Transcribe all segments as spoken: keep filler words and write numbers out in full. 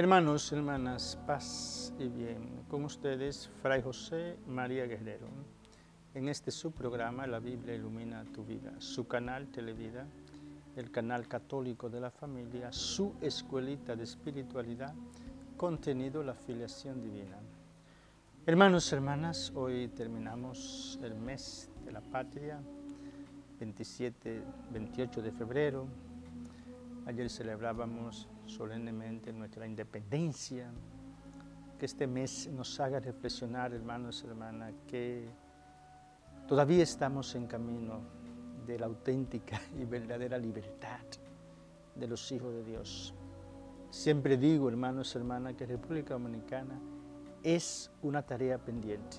Hermanos, hermanas, paz y bien. Con ustedes, Fray José María Guerrero, en este su programa, La Biblia Ilumina Tu Vida, su canal Televida, el canal católico de la familia, su escuelita de espiritualidad, contenido La Filiación Divina. Hermanos, hermanas, hoy terminamos el mes de la patria, veintisiete, veintiocho de febrero. Ayer celebrábamos solemnemente nuestra independencia. Que este mes nos haga reflexionar, hermanos y hermanas, que todavía estamos en camino de la auténtica y verdadera libertad de los hijos de Dios. Siempre digo, hermanos y hermanas, que República Dominicana es una tarea pendiente,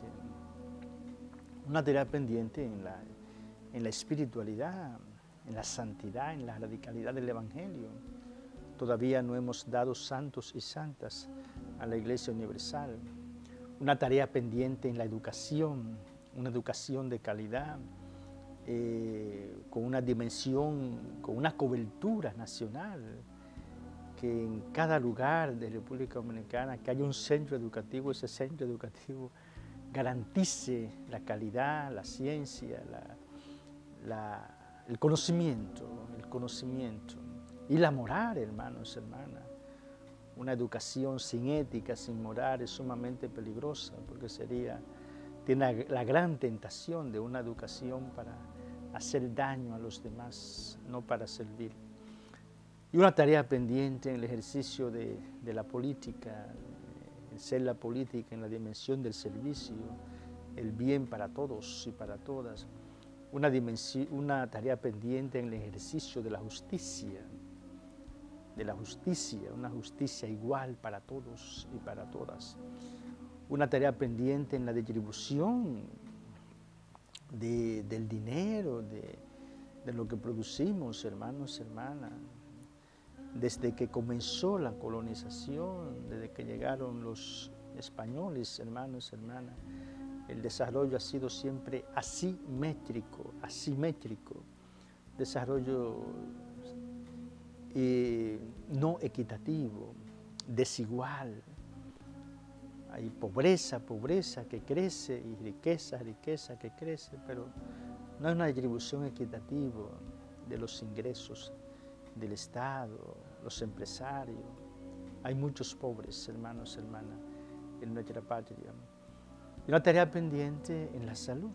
una tarea pendiente en la, en la espiritualidad, en la santidad, en la radicalidad del Evangelio. Todavía no hemos dado santos y santas a la Iglesia Universal. Una tarea pendiente en la educación, una educación de calidad, eh, con una dimensión, con una cobertura nacional, que en cada lugar de República Dominicana, que haya un centro educativo, ese centro educativo garantice la calidad, la ciencia, la, la el conocimiento, el conocimiento y la moral, hermanos y hermanas. Una educación sin ética, sin moral, es sumamente peligrosa, porque sería, tiene la gran tentación de una educación para hacer daño a los demás, no para servir. Y una tarea pendiente en el ejercicio de, de la política, el ser la política en la dimensión del servicio, el bien para todos y para todas. Una, dimensión, una tarea pendiente en el ejercicio de la justicia, de la justicia, una justicia igual para todos y para todas. Una tarea pendiente en la distribución de, del dinero, de, de lo que producimos, hermanos y hermanas. Desde que comenzó la colonización, desde que llegaron los españoles, hermanos y hermanas, el desarrollo ha sido siempre asimétrico, asimétrico, desarrollo eh, no equitativo, desigual. Hay pobreza, pobreza que crece y riqueza, riqueza que crece, pero no hay una distribución equitativa de los ingresos del Estado, los empresarios. Hay muchos pobres, hermanos y hermanas, en nuestra patria. Y una tarea pendiente en la salud.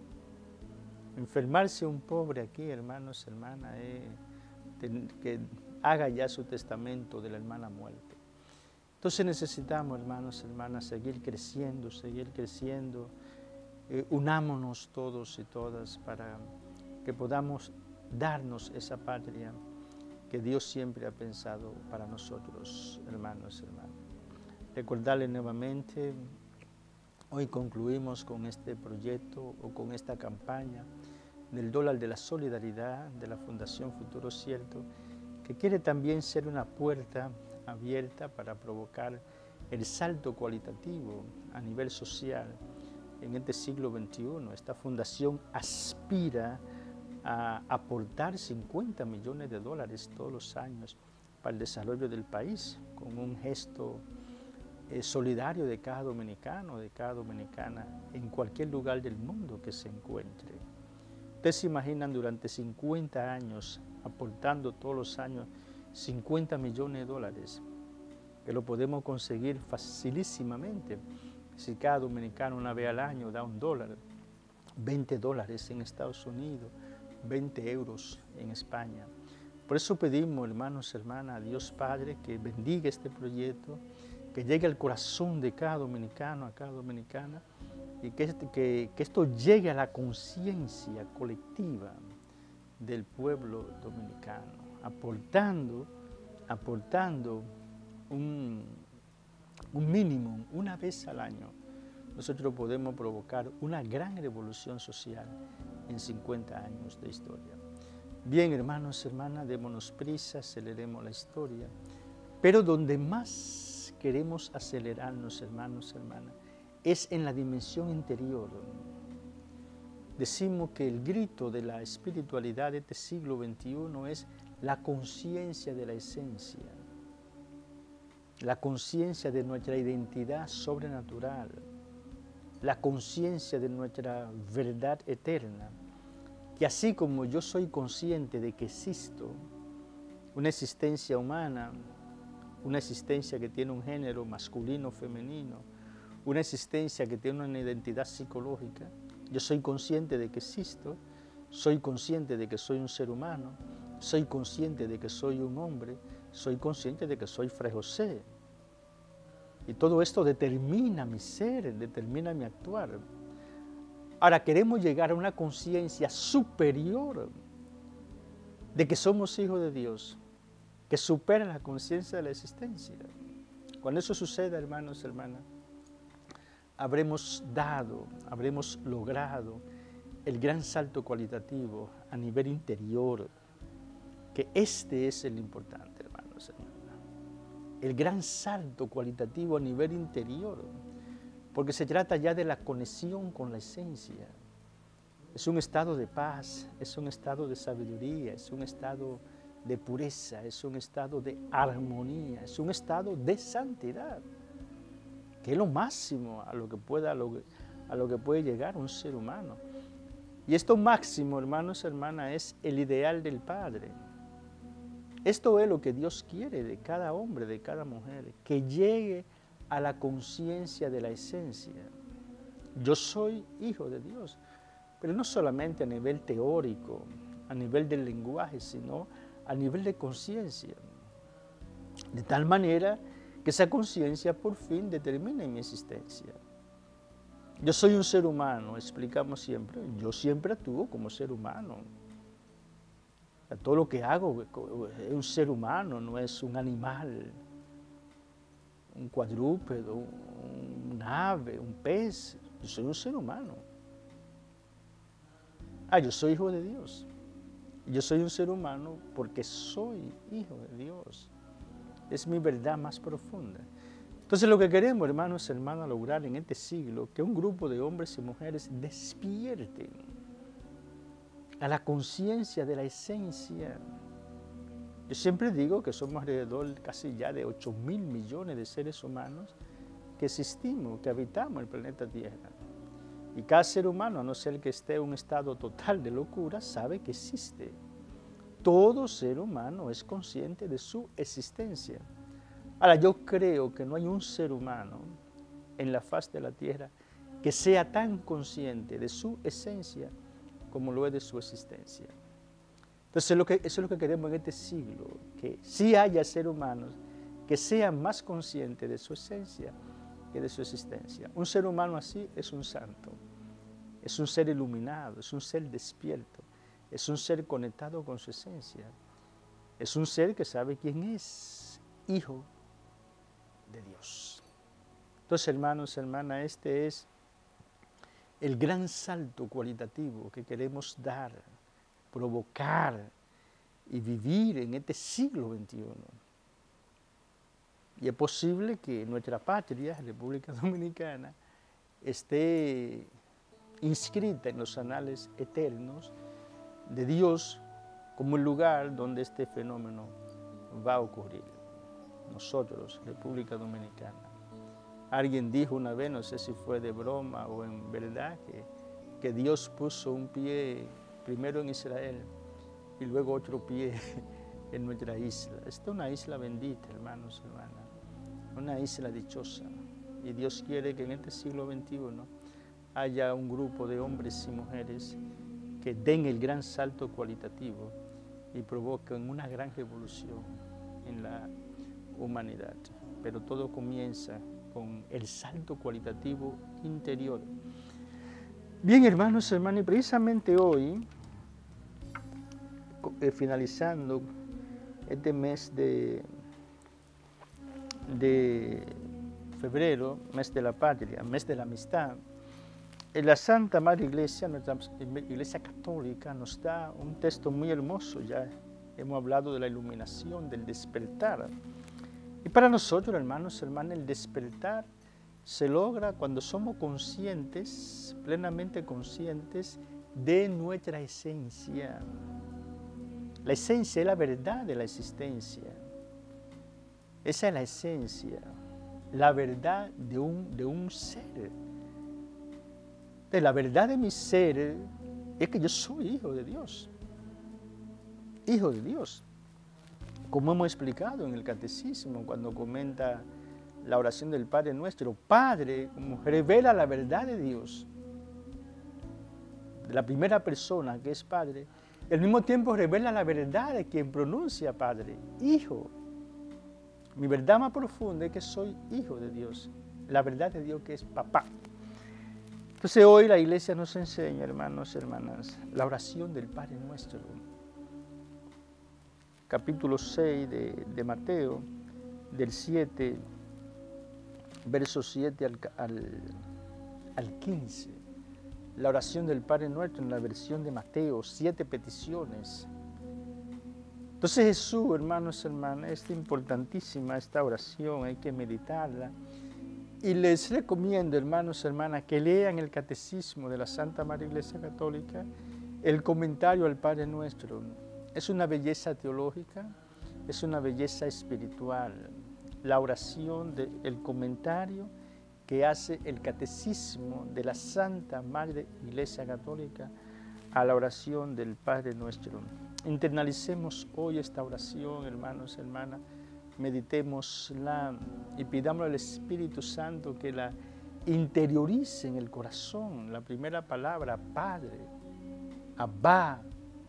Enfermarse un pobre aquí, hermanos, hermanas, eh, que haga ya su testamento de la hermana muerte. Entonces necesitamos, hermanos, hermanas, seguir creciendo, seguir creciendo. Eh, unámonos todos y todas para que podamos darnos esa patria que Dios siempre ha pensado para nosotros, hermanos, hermanas. Recordarles nuevamente. Hoy concluimos con este proyecto o con esta campaña del dólar de la solidaridad de la Fundación Futuro Cierto, que quiere también ser una puerta abierta para provocar el salto cualitativo a nivel social en este siglo veintiuno. Esta fundación aspira a aportar cincuenta millones de dólares todos los años para el desarrollo del país, con un gesto Eh, solidario de cada dominicano, de cada dominicana, en cualquier lugar del mundo que se encuentre. Ustedes se imaginan durante cincuenta años, aportando todos los años cincuenta millones de dólares, que lo podemos conseguir facilísimamente. Si cada dominicano una vez al año da un dólar, veinte dólares en Estados Unidos, veinte euros en España. Por eso pedimos, hermanos y hermanas, a Dios Padre que bendiga este proyecto, que llegue al corazón de cada dominicano, a cada dominicana, y que, que, que esto llegue a la conciencia colectiva del pueblo dominicano, aportando, aportando un, un mínimo, una vez al año. Nosotros podemos provocar una gran revolución social en cincuenta años de historia. Bien, hermanos y hermanas, démonos prisa, aceleremos la historia, pero donde más queremos acelerarnos, hermanos y hermanas, es en la dimensión interior. Decimos que el grito de la espiritualidad de este siglo veintiuno es la conciencia de la esencia. la conciencia de nuestra identidad sobrenatural, la conciencia de nuestra verdad eterna, que así como yo soy consciente de que existo, una existencia humana, una existencia que tiene un género masculino o femenino, una existencia que tiene una identidad psicológica, yo soy consciente de que existo, soy consciente de que soy un ser humano, soy consciente de que soy un hombre, soy consciente de que soy Fray José. Y todo esto determina mi ser, determina mi actuar. Ahora queremos llegar a una conciencia superior de que somos hijos de Dios, que supera la conciencia de la existencia. Cuando eso suceda, hermanos, hermanas, habremos dado, habremos logrado el gran salto cualitativo a nivel interior, que este es el importante, hermanos, hermanas. El gran salto cualitativo a nivel interior, porque se trata ya de la conexión con la esencia. Es un estado de paz, es un estado de sabiduría, es un estado de pureza, es un estado de armonía, es un estado de santidad, que es lo máximo a lo que, pueda, a lo, a lo que puede llegar un ser humano. Y esto máximo, hermanos, hermanas, es el ideal del Padre. Esto es lo que Dios quiere de cada hombre, de cada mujer, que llegue a la conciencia de la esencia. Yo soy hijo de Dios, pero no solamente a nivel teórico, a nivel del lenguaje, sino a nivel de conciencia. De tal manera que esa conciencia por fin determine mi existencia. Yo soy un ser humano, explicamos siempre, yo siempre actúo como ser humano. Todo lo que hago es un ser humano, no es un animal, un cuadrúpedo, un ave, un pez. Yo soy un ser humano. Ah, yo soy hijo de Dios. Yo soy un ser humano porque soy hijo de Dios. Es mi verdad más profunda. Entonces lo que queremos, hermanos y hermanas, lograr en este siglo, que un grupo de hombres y mujeres despierten a la conciencia de la esencia. Yo siempre digo que somos alrededor casi ya de ocho mil millones de seres humanos que existimos, que habitamos el planeta Tierra. Y cada ser humano, a no ser que esté en un estado total de locura, sabe que existe. Todo ser humano es consciente de su existencia. Ahora, yo creo que no hay un ser humano en la faz de la Tierra que sea tan consciente de su esencia como lo es de su existencia. Entonces, lo que, eso es lo que queremos en este siglo, que sí haya seres humanos que sean más conscientes de su esencia que de su existencia. Un ser humano así es un santo, es un ser iluminado, es un ser despierto, es un ser conectado con su esencia, es un ser que sabe quién es, hijo de Dios. Entonces, hermanos, hermanas, este es el gran salto cualitativo que queremos dar, provocar y vivir en este siglo veintiuno. Y es posible que nuestra patria, República Dominicana, esté inscrita en los anales eternos de Dios como el lugar donde este fenómeno va a ocurrir. Nosotros, República Dominicana. Alguien dijo una vez, no sé si fue de broma o en verdad, que, que Dios puso un pie primero en Israel y luego otro pie en nuestra isla. Esta es una isla bendita, hermanos y hermanas, una isla dichosa. Y Dios quiere que en este siglo veintiuno haya un grupo de hombres y mujeres que den el gran salto cualitativo y provoquen una gran revolución en la humanidad. Pero todo comienza con el salto cualitativo interior. Bien, hermanos y hermanas, y precisamente hoy, eh, finalizando este mes de, de febrero, mes de la patria, mes de la amistad, en la Santa Madre Iglesia, nuestra Iglesia Católica, nos da un texto muy hermoso. Ya hemos hablado de la iluminación, del despertar. Y para nosotros, hermanos y hermanas, el despertar se logra cuando somos conscientes, plenamente conscientes de nuestra esencia. La esencia es la verdad de la existencia. Esa es la esencia, la verdad de un, de un ser. De la verdad de mi ser es que yo soy hijo de Dios. Hijo de Dios. Como hemos explicado en el Catecismo, cuando comenta la oración del Padre Nuestro, Padre, como revela la verdad de Dios, de la primera persona que es Padre, al mismo tiempo revela la verdad de quien pronuncia Padre, Hijo. Mi verdad más profunda es que soy hijo de Dios, la verdad de Dios que es papá. Entonces hoy la Iglesia nos enseña, hermanos y hermanas, la oración del Padre Nuestro. Capítulo seis de, de Mateo, del siete, versos siete al, al, al quince. La oración del Padre Nuestro en la versión de Mateo, siete peticiones. Entonces Jesús, hermanos y hermanas, es importantísima esta oración, hay que meditarla. Y les recomiendo, hermanos y hermanas, que lean el Catecismo de la Santa Madre Iglesia Católica, el comentario al Padre Nuestro. Es una belleza teológica, es una belleza espiritual. La oración, de, el comentario que hace el Catecismo de la Santa Madre Iglesia Católica a la oración del Padre Nuestro. Internalicemos hoy esta oración, hermanos y hermanas, meditémosla y pidamos al Espíritu Santo que la interiorice en el corazón. La primera palabra, Padre, Abba.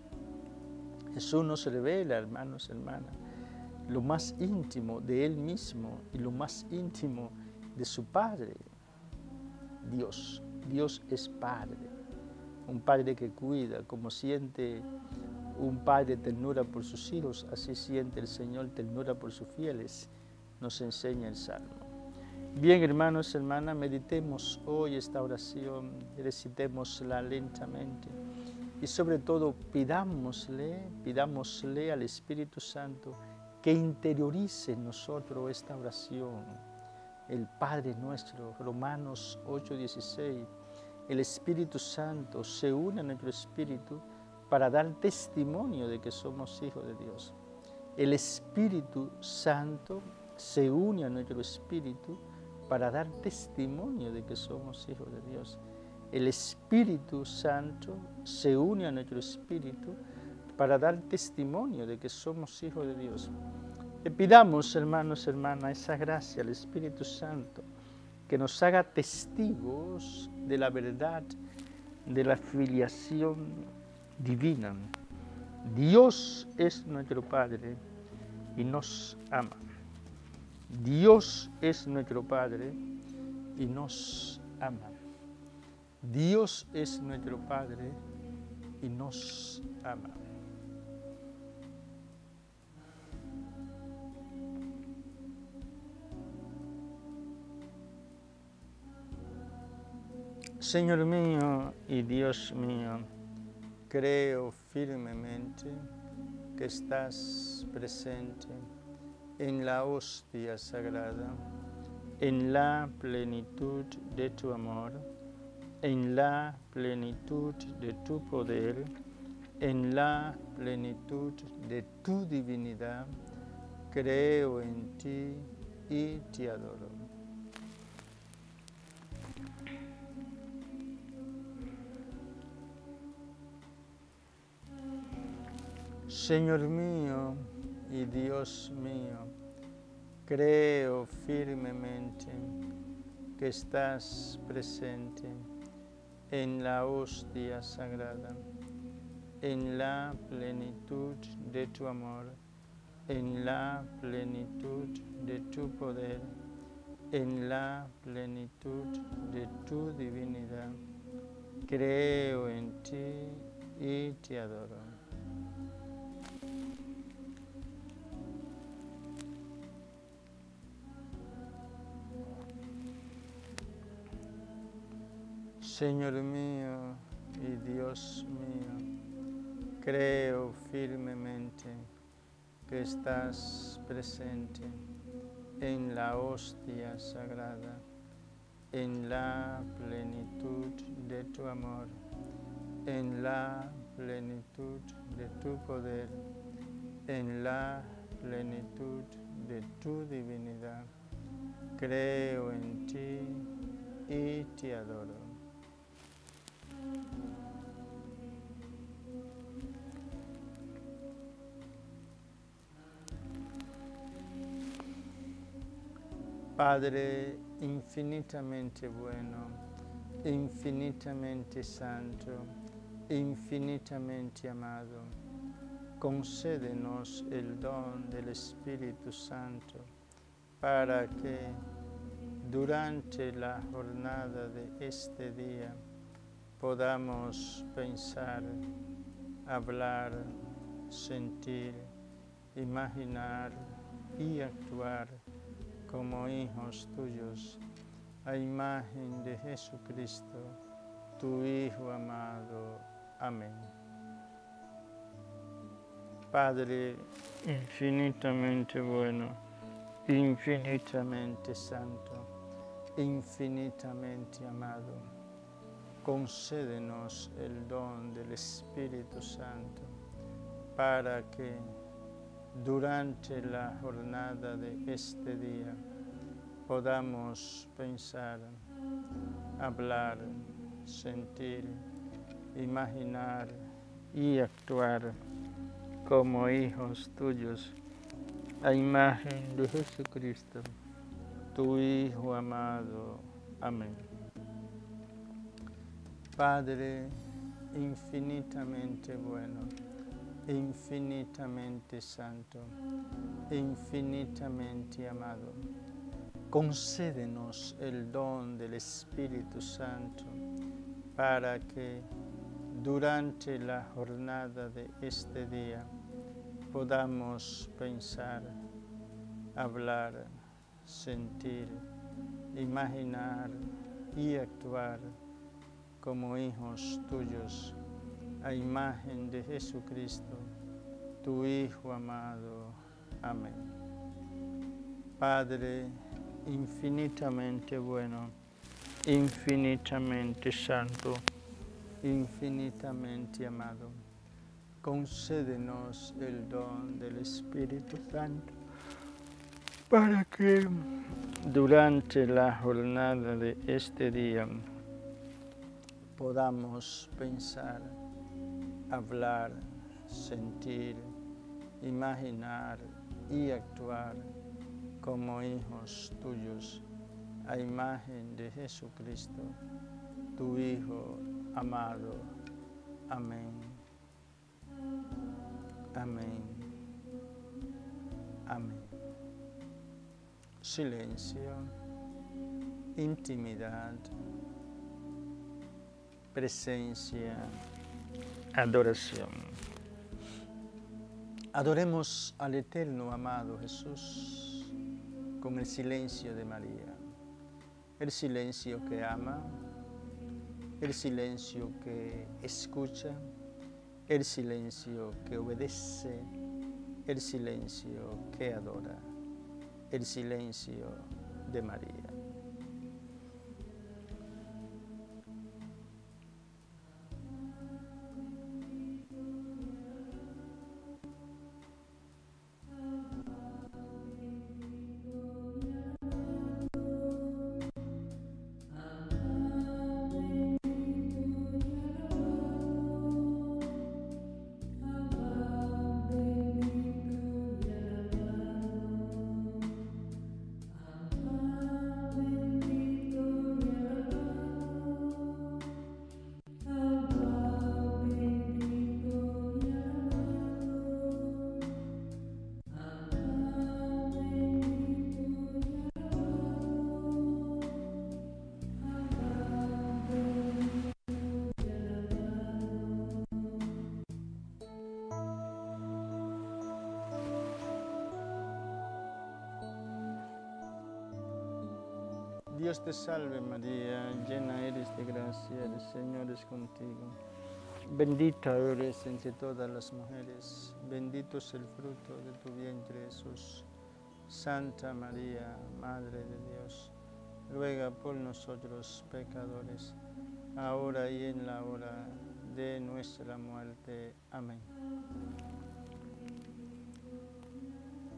Jesús nos revela, hermanos y hermanas, lo más íntimo de Él mismo y lo más íntimo de su Padre. Dios, Dios es Padre, un Padre que cuida, como siente un padre ternura por sus hijos, así siente el Señor ternura por sus fieles, nos enseña el Salmo. Bien, hermanos y hermanas, meditemos hoy esta oración, recitémosla lentamente y sobre todo pidámosle, pidámosle al Espíritu Santo que interiorice en nosotros esta oración. El Padre Nuestro, Romanos ocho dieciséis, el Espíritu Santo se une a nuestro espíritu para dar testimonio de que somos hijos de Dios. El Espíritu Santo se une a nuestro espíritu para dar testimonio de que somos hijos de Dios. El Espíritu Santo se une a nuestro espíritu para dar testimonio de que somos hijos de Dios. Le pidamos, hermanos y hermanas, esa gracia al Espíritu Santo, que nos haga testigos de la verdad, de la filiación divina. Dios es nuestro Padre y nos ama. Dios es nuestro Padre y nos ama. Dios es nuestro Padre y nos ama. Señor mío y Dios mío, creo firmemente que estás presente en la hostia sagrada, en la plenitud de tu amor, en la plenitud de tu poder, en la plenitud de tu divinidad. Creo en ti y te adoro. Señor mío y Dios mío, creo firmemente que estás presente en la hostia sagrada, en la plenitud de tu amor, en la plenitud de tu poder, en la plenitud de tu divinidad. Creo en ti y te adoro. Señor mío y Dios mío, creo firmemente que estás presente en la hostia sagrada, en la plenitud de tu amor, en la plenitud de tu poder, en la plenitud de tu divinidad. Creo en ti y te adoro. Padre infinitamente bueno, infinitamente santo, infinitamente amado, concédenos el don del Espíritu Santo para que durante la jornada de este día podamos pensar, hablar, sentir, imaginar y actuar como hijos tuyos, a imagen de Jesucristo, tu Hijo amado. Amén. Padre infinitamente bueno, infinitamente santo, infinitamente amado, concédenos el don del Espíritu Santo para que durante la jornada de este día podamos pensar, hablar, sentir, imaginar y actuar como hijos tuyos, a imagen de Jesucristo, tu Hijo amado. Amén. Padre infinitamente bueno, infinitamente santo, infinitamente amado, concédenos el don del Espíritu Santo para que durante la jornada de este día podamos pensar, hablar, sentir, imaginar y actuar como hijos tuyos, a imagen de Jesucristo, tu Hijo amado. Amén. Padre infinitamente bueno, infinitamente santo, infinitamente amado, concédenos el don del Espíritu Santo para que durante la jornada de este día podamos pensar, hablar, sentir, imaginar y actuar como hijos tuyos, a imagen de Jesucristo, tu Hijo amado. Amén. Amén. Amén. Silencio, intimidad, presencia, adoración. Adoremos al eterno amado Jesús con el silencio de María, el silencio que ama, el silencio que escucha, el silencio que obedece, el silencio que adora, el silencio de María. Dios te salve María, llena eres de gracia, el Señor es contigo. Bendita eres entre todas las mujeres, bendito es el fruto de tu vientre Jesús. Santa María, Madre de Dios, ruega por nosotros pecadores, ahora y en la hora de nuestra muerte. Amén.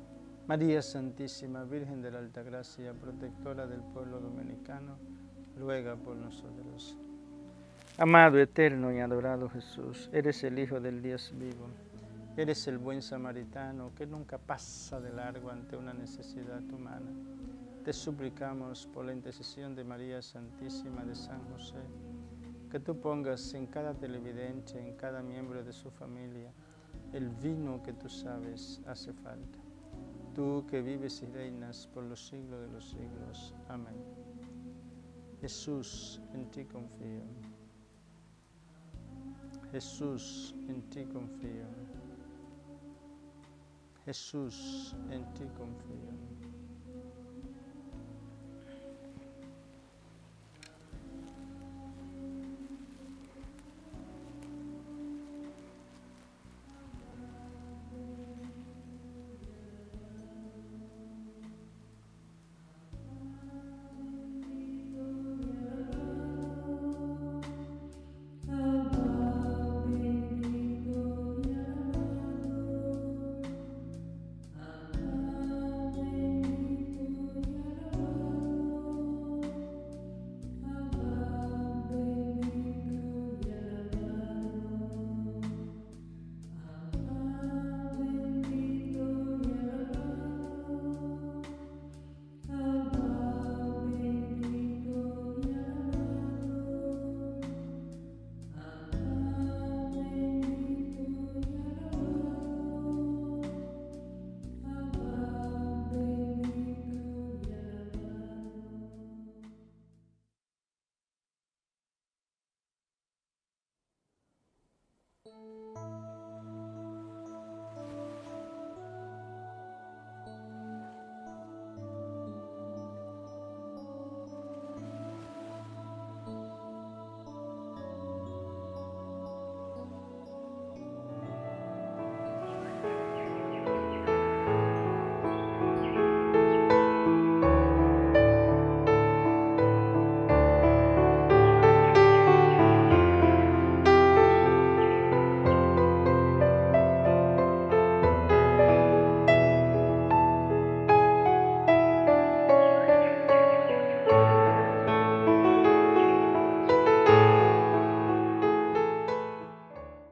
María Santísima, Virgen de la Altagracia, protectora del pueblo dominicano, ruega por nosotros. Amado, eterno y adorado Jesús, eres el Hijo del Dios vivo. Eres el buen samaritano que nunca pasa de largo ante una necesidad humana. Te suplicamos por la intercesión de María Santísima, de San José, que tú pongas en cada televidente, en cada miembro de su familia, el vino que tú sabes hace falta. Tú que vives y reinas por los siglos de los siglos. Amén. Jesús, en ti confío. Jesús, en ti confío. Jesús, en ti confío.